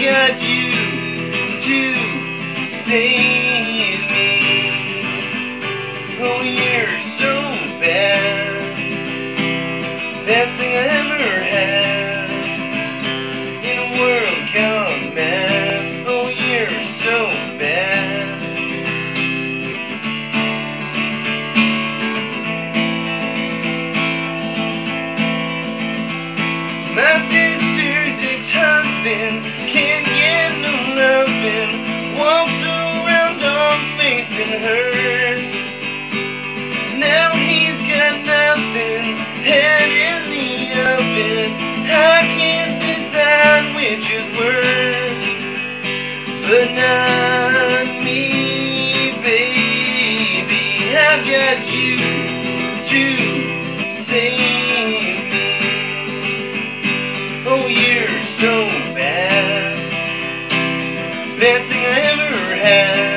got you to save me. Oh, you're so bad, best thing I ever had in a world gone mad. Oh, you're so bad. My sister's ex-husband can't get no loving, walks around dog-facing her. Now he's got nothing, head in the oven. I can't decide which is worse, but not me, baby. I've got you to save me. Oh, you're so bad, best thing I ever had